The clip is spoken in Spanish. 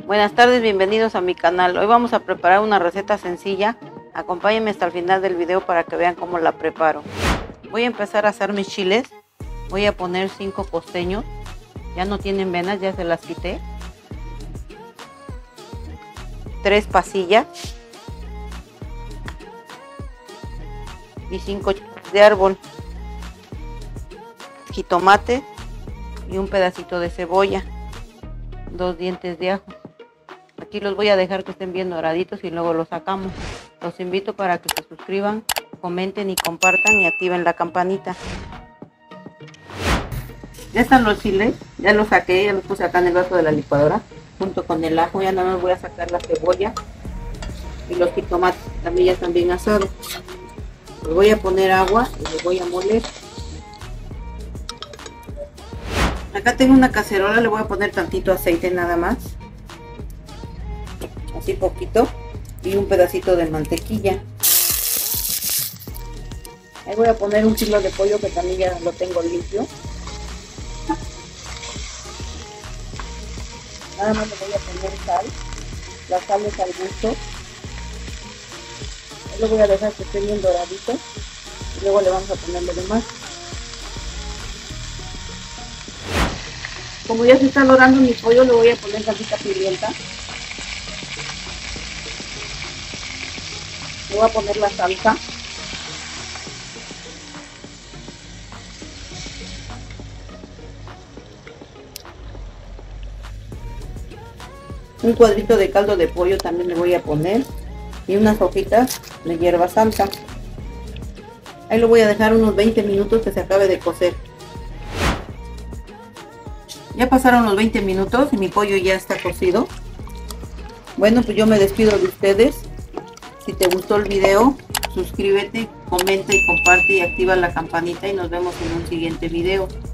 Buenas tardes, bienvenidos a mi canal. Hoy vamos a preparar una receta sencilla. Acompáñenme hasta el final del video para que vean cómo la preparo. Voy a empezar a hacer mis chiles. Voy a poner 5 costeños. Ya no tienen venas, ya se las quité. 3 pasillas. Y 5 chiles de árbol. Jitomate y un pedacito de cebolla. 2 dientes de ajo. Aquí los voy a dejar que estén bien doraditos y luego los sacamos. Los invito para que se suscriban, comenten y compartan y activen la campanita. Ya están los chiles, ya los saqué, ya los puse acá en el vaso de la licuadora junto con el ajo. Ya nada más voy a sacar la cebolla y los jitomates, también ya están bien asados. Les voy a poner agua y los voy a moler. Acá tengo una cacerola, le voy a poner tantito aceite nada más, así poquito, y un pedacito de mantequilla. Ahí voy a poner un kilo de pollo que también ya lo tengo limpio. Nada más le voy a poner sal, la sal es al gusto. Ahí lo voy a dejar que esté bien doradito y luego le vamos a poner lo demás. Como ya se está dorando mi pollo, le voy a poner tantita pimienta. Le voy a poner la salsa. Un cuadrito de caldo de pollo también le voy a poner. Y unas hojitas de hierba santa. Ahí lo voy a dejar unos 20 minutos que se acabe de cocer. Ya pasaron los 20 minutos y mi pollo ya está cocido. Bueno, pues yo me despido de ustedes. Si te gustó el video, suscríbete, comenta y comparte y activa la campanita y nos vemos en un siguiente video.